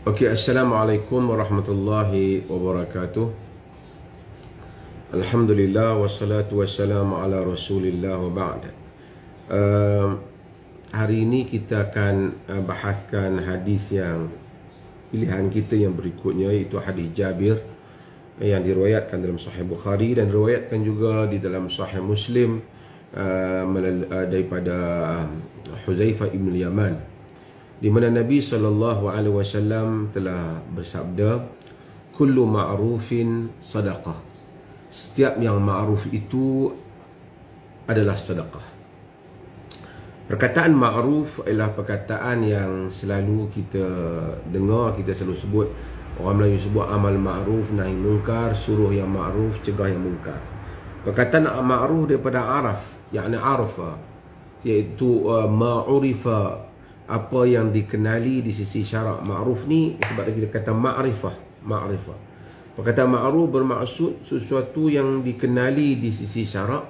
Okey, Assalamualaikum warahmatullahi wabarakatuh. Alhamdulillah wassalatu wassalamu ala Rasulillah wa ba'd. Hari ini kita akan bahaskan hadis yang pilihan kita yang berikutnya, iaitu hadis Jabir yang diriwayatkan dalam Sahih Bukhari dan diriwayatkan juga di dalam Sahih Muslim daripada Huzaifah ibn Yaman, di mana Nabi SAW telah bersabda, kullu ma'rufin sadaqah, setiap yang ma'ruf itu adalah sedekah. Perkataan ma'ruf adalah perkataan yang selalu kita dengar, kita selalu sebut. Orang Melayu sebut amal ma'ruf, nahi munkar, suruh yang ma'ruf, cegah yang munkar. Perkataan ma'ruf daripada araf, yakni arafa, iaitu ma'urifa, apa yang dikenali di sisi syarak. Ma'ruf ni sebab kita kata ma'rifah. Perkataan ma'ruf bermaksud sesuatu yang dikenali di sisi syarak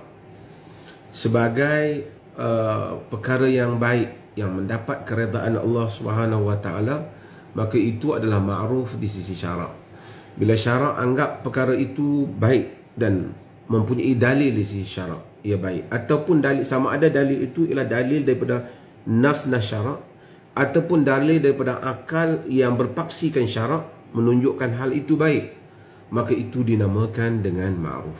sebagai perkara yang baik, yang mendapat keredaan Allah Subhanahu wa taala, maka itu adalah ma'ruf di sisi syarak. Bila syarak anggap perkara itu baik dan mempunyai dalil di sisi syarak, ia baik, ataupun dalil, sama ada dalil itu ialah dalil daripada nas syarak ataupun dalil daripada akal yang berpaksikan syarak menunjukkan hal itu baik, maka itu dinamakan dengan ma'ruf.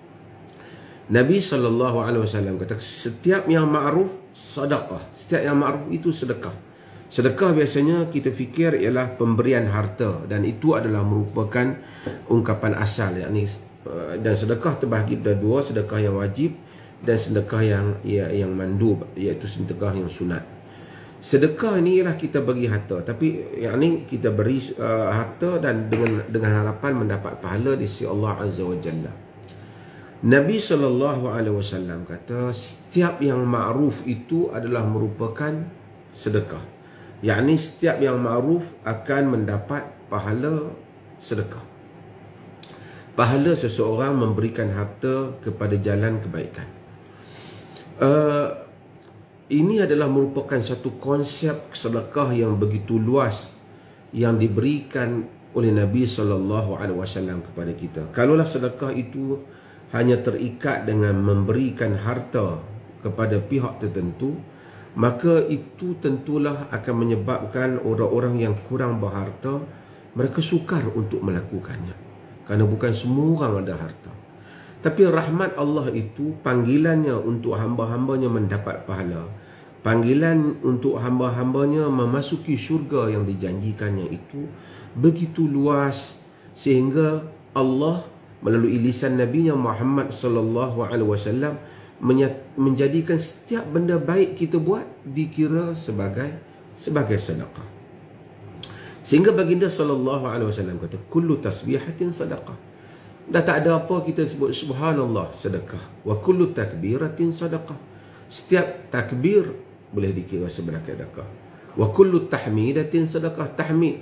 Nabi SAW kata, setiap yang ma'ruf sedekah. Setiap yang ma'ruf itu sedekah. Sedekah biasanya kita fikir ialah pemberian harta, dan itu adalah merupakan ungkapan asal, yakni, dan sedekah terbahagi pada dua, sedekah yang wajib dan sedekah yang mandub, iaitu sedekah yang sunat. Sedekah ni ialah kita beri harta, tapi yakni kita beri harta dan dengan harapan mendapat pahala di sisi Allah Azza wa Jalla. Nabi SAW kata, setiap yang ma'ruf itu adalah merupakan sedekah. Yakni setiap yang ma'ruf akan mendapat pahala sedekah. Pahala seseorang memberikan harta kepada jalan kebaikan. Ini adalah merupakan satu konsep sedekah yang begitu luas yang diberikan oleh Nabi SAW kepada kita. Kalaulah sedekah itu hanya terikat dengan memberikan harta kepada pihak tertentu, maka itu tentulah akan menyebabkan orang-orang yang kurang berharta mereka sukar untuk melakukannya, kerana bukan semua orang ada harta. Tapi rahmat Allah itu, panggilannya untuk hamba-hambanya mendapat pahala, panggilan untuk hamba-hambanya memasuki syurga yang dijanjikannya itu begitu luas, sehingga Allah melalui lisan Nabi Muhammad SAW menjadikan setiap benda baik kita buat dikira sebagai sedekah. Sehingga baginda SAW kata, kullu tasbihatin sedekah. Dah tak ada apa kita sebut subhanallah, sedekah. Wa kullu takbiratin sedekah. Setiap takbir boleh dikira sebagai sedekah. Wa kullu tahmidatin sedekah. Tahmid,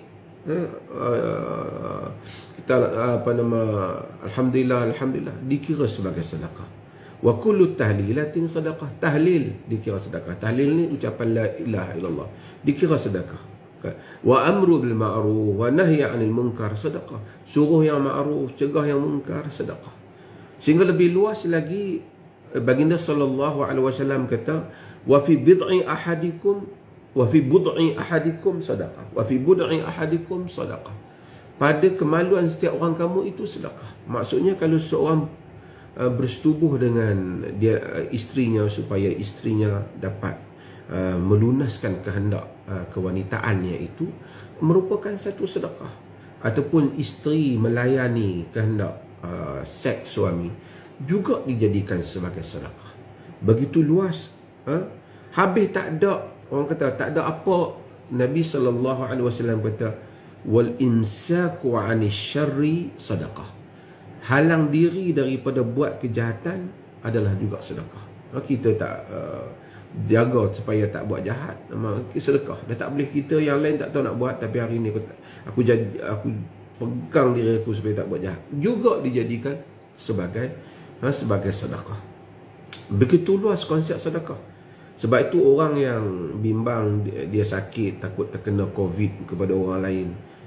kita alhamdulillah dikira sebagai sedekah. Wa kullu tahlilatin sedekah. Tahlil dikira sedekah. Tahlil ni ucapan la ilaha illallah, dikira sedekah. Wa amru bil ma'ruf wa nahyi 'anil munkar sedekah. Suruh yang ma'ruf, cegah yang munkar sedekah. Sehingga lebih luas lagi, baginda SAW kata, wa fi bid'i ahadikum sedekah. Wa fi bud'i ahadikum sedekah. Pada kemaluan setiap orang kamu itu sedekah. Maksudnya, kalau seorang bersetubuh dengan isterinya supaya isterinya dapat melunaskan kehendak kewanitaannya, itu merupakan satu sedekah. Ataupun isteri melayani kehendak seks suami juga dijadikan sebagai sedekah. Begitu luas. Habis tak ada, orang kata tak ada apa. Nabi SAW kata, wal imsaku 'anil syarri sedekah. Halang diri daripada buat kejahatan adalah juga sedekah. Kita tak jaga supaya tak buat jahat, sedekah. Dah tak boleh, kita yang lain tak tahu nak buat, tapi hari ni aku pegang diri aku supaya tak buat jahat, juga dijadikan sebagai sedekah. Begitu luas konsep sedekah. Sebab itu orang yang bimbang dia sakit, takut terkena COVID kepada orang lain,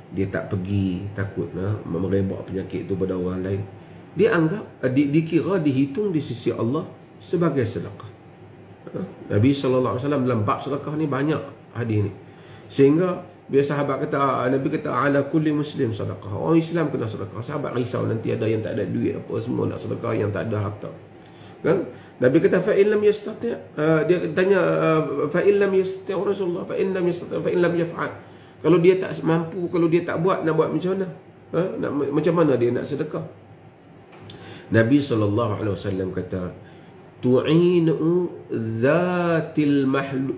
dia tak pergi takut merebak penyakit tu pada orang lain, dia anggap dikira, dihitung di sisi Allah sebagai sedekah. Nabi SAW dalam bab sedekah ni banyak hadis ni, sehingga bila sahabat kata, Nabi kata ala kulli muslim sedekah, orang Islam kena sedekah. Sahabat risau nanti ada yang tak ada duit apa semua nak sedekah, yang tak ada harta kan. Nabi kata fa in lam yastati', dia tanya fa in lam yastati' Rasulullah, fa in lam yastati' fa in lam yaf'al, kalau dia tak mampu, kalau dia tak buat, nak buat macam mana? Macam mana dia nak sedekah? Nabi SAW kata tu'inu dhatil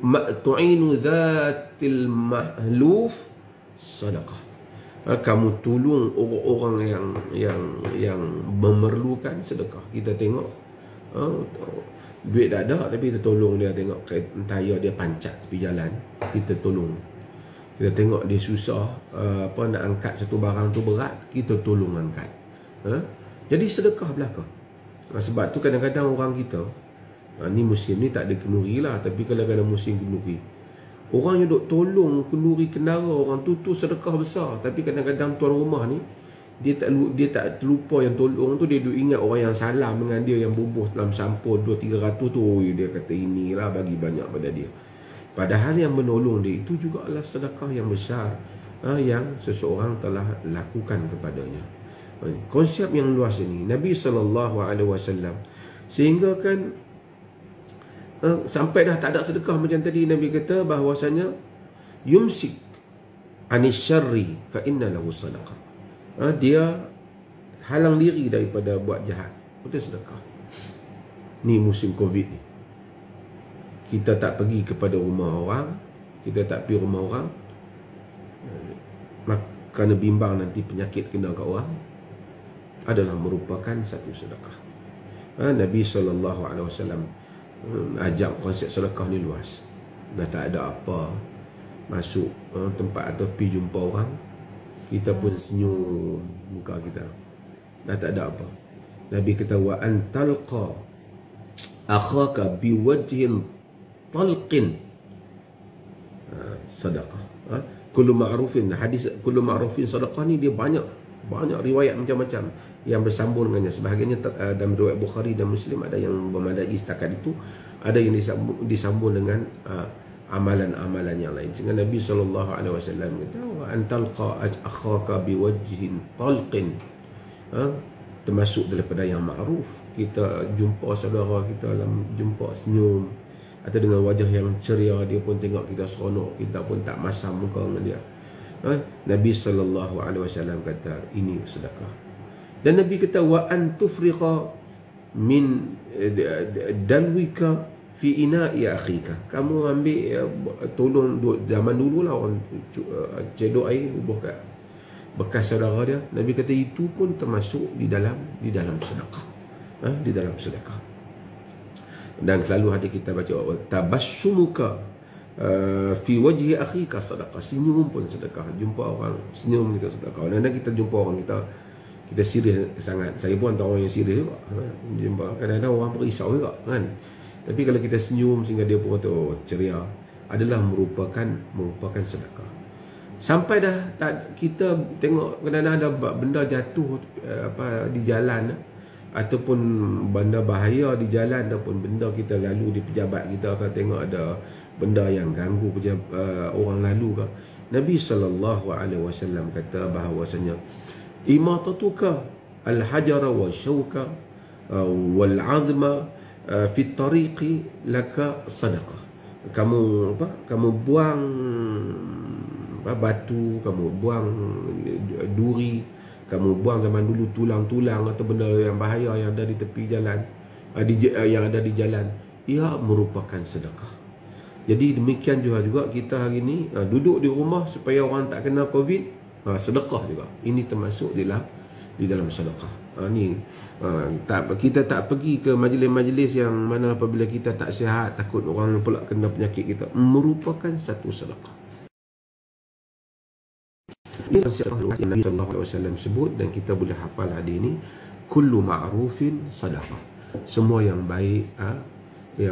mahluf sadaqah. Kamu tolong orang-orang yang memerlukan sedekah. Kita tengok duit tak ada tapi kita tolong dia, tengok tayar dia pancat tepi jalan, kita tolong. Kita tengok dia susah nak angkat satu barang tu berat, kita tolong angkat. Jadi sedekah belaka. Sebab tu kadang-kadang orang kita ni musim ni tak ada kenduri lah, tapi kadang-kadang musim kenduri, orang yang duk tolong kenduri kendara orang tu sedekah besar. Tapi kadang-kadang tuan rumah ni dia tak terlupa yang tolong tu, dia duk ingat orang yang salam dengan dia, yang bubuh dalam sampul 200-300 tu, dia kata inilah bagi banyak pada dia. Padahal yang menolong dia itu juga adalah sedekah yang besar yang seseorang telah lakukan kepadanya. Konsep yang luas ini Nabi SAW, sehingga kan sampai dah tak ada sedekah macam tadi, Nabi kata bahawasanya yumsik anis syarri fa inna lahu sadaqah. Dia halang diri daripada buat jahat, itu sedekah. Ni musim Covid ni, kita tak pergi kepada rumah orang, kita tak pergi rumah orang kerana bimbang nanti penyakit kena kat orang, adalah merupakan satu sedekah. Nabi SAW ajak konsep sedekah ni luas. Dah tak ada apa, masuk tempat atau pergi jumpa orang, kita pun senyum muka kita, dah tak ada apa. Nabi kata wa antalqa akhaka biwajhin talqin sedekah. Kullu ma'rufin, hadis kullu ma'rufin sedekah ni dia banyak riwayat macam-macam yang bersambung dengannya. Sebahagiannya dalam riwayat Bukhari dan Muslim ada yang memadai setakat itu, ada yang disambung dengan amalan-amalan yang lain. Sehingga Nabi SAW kata antalqa akhaka biwajhin talqin, termasuk daripada yang ma'ruf, kita jumpa saudara kita dalam jumpa senyum atau dengan wajah yang ceria, dia pun tengok kita seronok, kita pun tak masam muka dengan dia. Nabi SAW kata ini sedekah. Dan Nabi kata wa an tufriqa min dalwika fi ina'i akhika. Kamu ambil tolong, zaman dulu lah orang cedok air bubuh kat bekas saudara dia. Nabi kata itu pun termasuk di dalam sedekah. Di dalam sedekah. Dan selalu ada kita baca tabassumuka fi wajhi akhika sedekah. Senyum pun sedekah. Jumpa orang senyum, kita sedekah. Kadang-kadang kita jumpa orang kita serius sangat. Saya pun antara orang yang serius juga. Jumpa kadang-kadang orang berisau juga kan. Tapi kalau kita senyum sehingga dia pun kata ceria, adalah merupakan sedekah. Sampai dah kita tengok kadang-kadang ada benda jatuh di jalan, ataupun benda bahaya di jalan, ataupun benda kita lalu di pejabat kita akan tengok ada benda yang ganggu orang lalu ke. Nabi SAW kata bahawasanya imatatuka al-hajara wa syauka wal azma fi tariqi laka sadaqah. Kamu buang batu, kamu buang duri, kamu buang zaman dulu tulang-tulang atau benda yang bahaya yang ada di tepi jalan, yang ada di jalan, ia merupakan sedekah. Jadi demikian juga kita hari ini duduk di rumah supaya orang tak kena Covid, sedekah juga. Ini termasuk di dalam sedekah. Kita tak pergi ke majlis-majlis yang mana apabila kita tak sihat, takut orang pula kena penyakit kita, merupakan satu sedekah. Ini yang Nabi SAW sebut, dan kita boleh hafal hadis ini. Kullu ma'rufin sadaqah. Semua yang baik, yang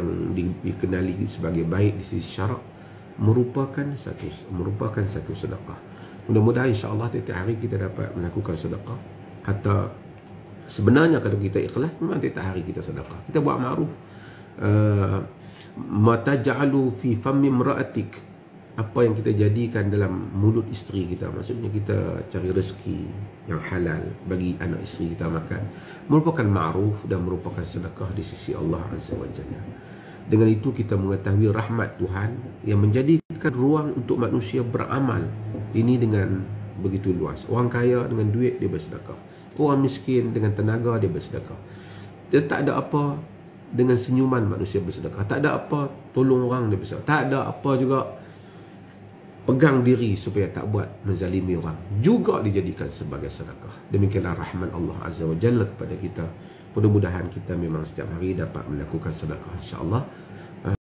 dikenali sebagai baik di sisi syarak, merupakan satu sedekah. Mudah-mudahan insya-Allah tiap hari kita dapat melakukan sedekah. Hatta sebenarnya kalau kita ikhlas, memang tiap hari kita sedekah. Kita buat ma'ruf. Ma taj'alu fi fammi imra'atik, apa yang kita jadikan dalam mulut isteri kita, maksudnya kita cari rezeki yang halal bagi anak isteri kita makan, merupakan ma'ruf dan merupakan sedekah di sisi Allah Azza wa Jalla. Dengan itu kita mengetahui rahmat Tuhan yang menjadikan ruang untuk manusia beramal ini dengan begitu luas. Orang kaya dengan duit dia bersedekah, orang miskin dengan tenaga dia bersedekah. Dia tak ada apa, dengan senyuman manusia bersedekah. Tak ada apa, tolong orang dia bersedekah. Tak ada apa juga, pegang diri supaya tak buat menzalimi orang, juga dijadikan sebagai sedekah. Demikianlah rahmat Allah Azza wa Jalla kepada kita. Mudah-mudahan kita memang setiap hari dapat melakukan sedekah, insya-Allah.